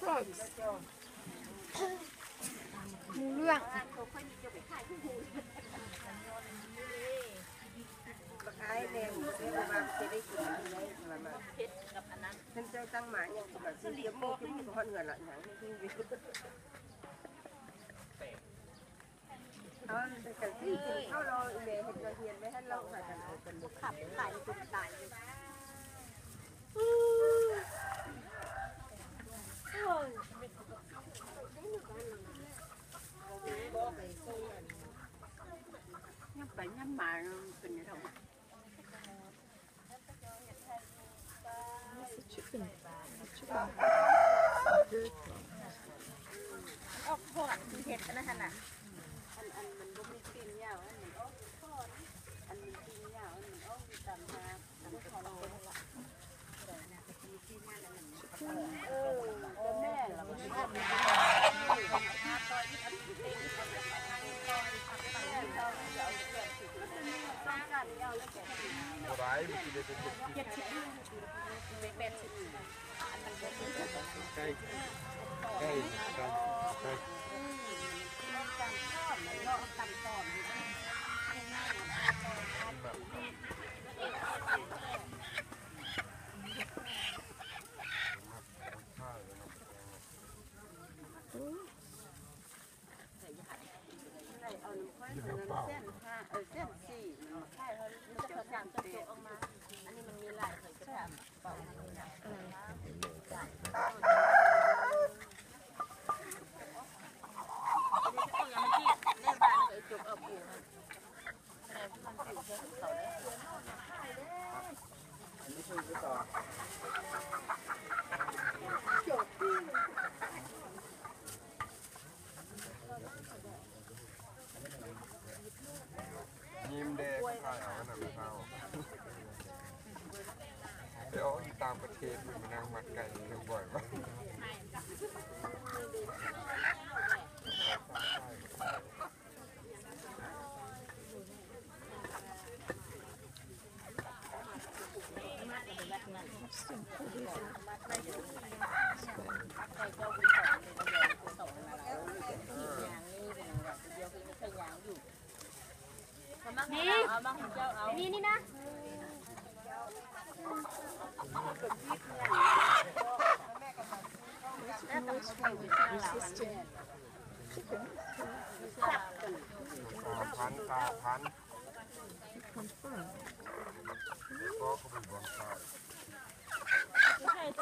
มูเรื่องขายแรงเสียมาจะได้กินได้มาเพชรกับอันนั้นฉันจะตั้งหมายอย่างแบบเสียโมกินทุกคนเงินละอย่างนี้เอาแต่กันที่กินข้าวเราเมย์เห็นเราเฮียนไม่ให้เราแต่กันเป็นบุกขับตายตุ่มตายยับไปยับมาเป็นยังไงออกก่อนเห็ดนะฮะน่ะอันมันก็มีกินยาวอันมันออกก่อนอันมันกินยาวอันมันออกตามมาตามคอเราละมีกินยาวอันมันแม่เราไม่ได้มีร้ายมันกินได้เป็นใกล้ใกล้กันใกล้เส้นสี่ใช่เขาจะสั่งตัวออกมาอันนี้มันมีหลายเคยจะทำเป่ายิ้มแดงข้าวเอาหนังข้าวเดี๋ยวตามประเทศมันนั่งมัดไก่บ่อยป่ะนี่นี่นะพันตาพันก็เขาเป็นบอลชาย